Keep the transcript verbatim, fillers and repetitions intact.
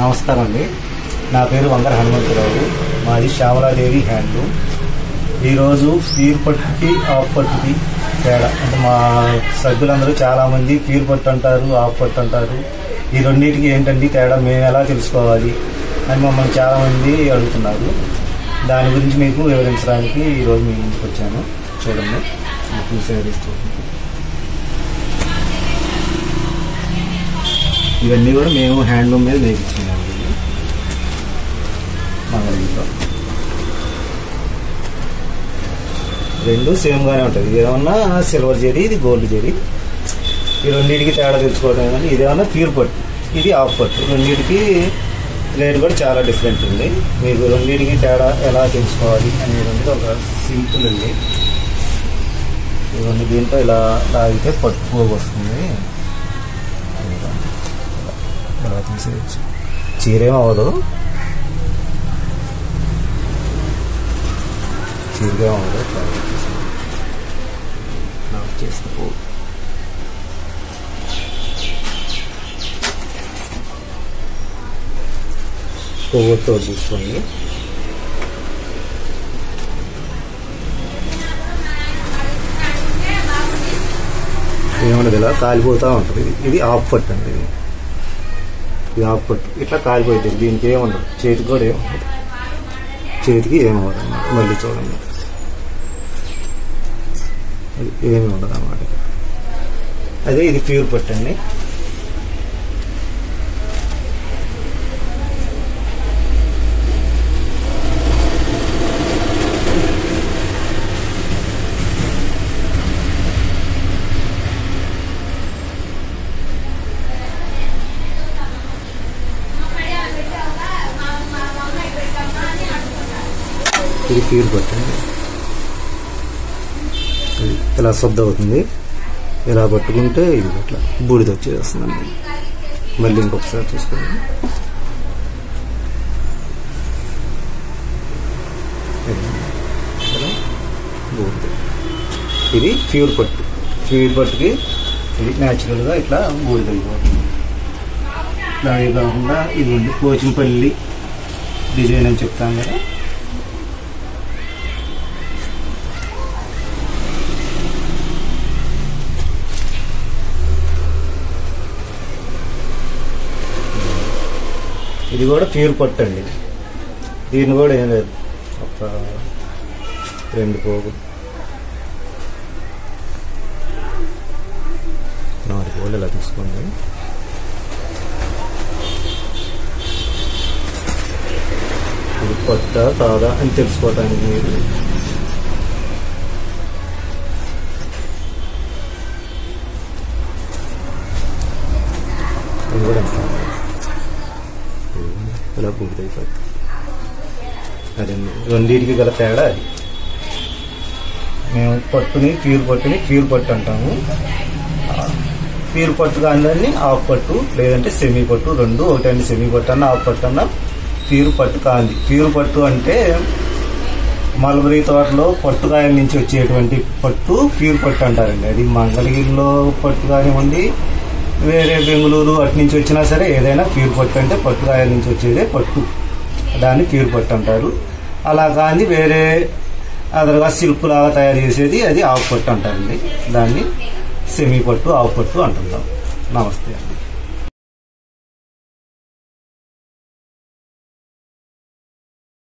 నమస్కారం అండి. నా పేరు వంగర హనుమంతరావు. మాది శ్యామలాదేవి హ్యాండ్లూమ్. ఈరోజు ప్యూర్ పట్టుకి ఆఫ్ పట్టుకి తేడా అంటే మా సభ్యులందరూ చాలామంది ప్యూర్ పట్టు అంటారు, ఆఫ్ పట్టు అంటారు. ఈ రెండింటికి ఏంటండి తేడా, మేము ఎలా తెలుసుకోవాలి అని మమ్మల్ని చాలామంది అడుగుతున్నారు. దాని గురించి మీకు వివరించడానికి ఈరోజు మీ ఇంటికి వచ్చాను. చూడండి, ఇవన్నీ కూడా మేము హ్యాండ్లూమ్ మీద నేర్పించుకున్నాము. మంగళగిరిలో రెండు సేమ్గానే ఉంటుంది. ఏమన్నా సిల్వర్ జరీ, ఇది గోల్డ్ జరీ. ఈ రెండింటికి తేడా తెలుసుకోవడం కానీ ఇదేమన్నా ప్యూర్ పట్టు, ఇది ఆఫ్ పట్టు. రెండింటికి రేట్ కూడా చాలా డిఫరెంట్ ఉంది. మీకు రెండింటికి తేడా ఎలా తెలుసుకోవాలి అనేది ఒక సింపుల్ ఉంది. ఇవన్నీ దీంట్లో ఇలా లాగితే పట్టు పోగు వస్తుంది. ఇలా తీసేయచ్చు. చీరేం అవ్వదు, చీరగా అవ్వదు. చేస్తే పో కొవ్వొత్తో చూసుకోండి. ఏమన్నది ఇలా కాలిపోతూ ఉంటుంది. ఇది ఆఫ్ పట్టు అండి. ఇది ఆఫ్ పట్టు ఇట్లా కాలిపోతుంది. దీనికి ఏముండదు, చేతికి కూడా ఏముండదు, చేతికి ఏమవ్వదు అన్నమాట. మళ్ళీ చూడండి, ఏమి ఉండదు అన్నమాట. అదే ఇది ప్యూర్ పట్టు అండి. ఇది ప్యూర్ పట్టు అండి. ఇలా శుద్ధ అవుతుంది. ఇలా పట్టుకుంటే ఇది అట్లా బూడిద వచ్చేస్తుందండి. మళ్ళీ ఇంకొకసారి చూసుకోండి. బూడిద. ఇది ప్యూర్ పట్టు. ప్యూర్ పట్టుకి ఇది న్యాచురల్గా ఇట్లా బూడిద అయిపోతుంది. ఇలాగే కాకుండా ఇది ఉంది పోచంపల్లి డిజైన్ అని చెప్తాను కదా. ఇది కూడా ప్యూర్ పట్టు అండి. దీన్ని కూడా ఏం లేదు, ఒక రెండు పోగు నాలుగు పోగులు ఇలా తీసుకోండి. ఇది పట్ట కాదా అని తెలుసుకోవటానికి మీరు ఇది కూడా ఇలా పూర్తయిపోతుంది. అదండి రెండింటికి గల తేడా అది. మేము పట్టుని ప్యూర్ పట్టుని ప్యూర్ పట్టు అంటాము. ప్యూర్ పట్టు కాదని ఆఫ్ పట్టు, లేదంటే సెమీ పట్టు, రెండు ఒకటండి. సెమీ పట్టు అన్న ఆఫ్ పట్టు అన్న ప్యూర్ పట్టు కాంది. ప్యూర్ పట్టు అంటే మల్బరీ తోటలో పట్టుకాయల నుంచి వచ్చేటువంటి పట్టు ప్యూర్ పట్టు అంటారండి. అది మంగళగిరిలో పట్టు కానివ్వండి, వేరే బెంగళూరు అటు నుంచి వచ్చినా సరే ఏదైనా ప్యూర్ పట్టు అంటే పట్టుకాయల నుంచి వచ్చేదే పట్టు, దాన్ని ప్యూర్ పట్టు అంటారు. అలా కానీ వేరే అదర్గా సిల్క్ లాగా తయారు చేసేది అది ఆఫ్ పట్టు అంటారండి. దాన్ని సెమీ పట్టు, ఆఫ్ పట్టు అంటుంటాం. నమస్తే అండి.